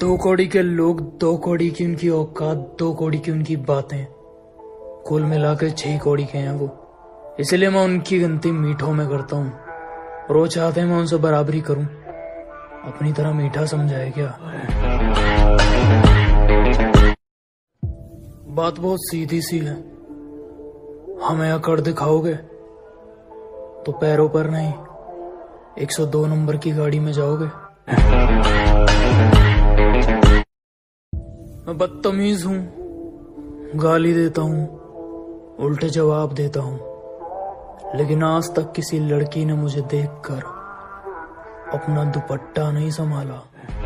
दो कौड़ी के लोग, दो कौड़ी की उनकी औकात, दो कौड़ी की उनकी बातें, कुल मिलाकर 6 कौड़ी के हैं वो। इसलिए मैं उनकी गिनती मीठों में करता हूँ। रोज चाहते हैं मैं उनसे बराबरी करूं, अपनी तरह मीठा समझाए क्या। बात बहुत सीधी सी है, हमें अकड़ दिखाओगे तो पैरों पर नहीं 102 नंबर की गाड़ी में जाओगे। मैं बदतमीज हूं, गाली देता हूं, उल्टे जवाब देता हूं, लेकिन आज तक किसी लड़की ने मुझे देखकर अपना दुपट्टा नहीं संभाला।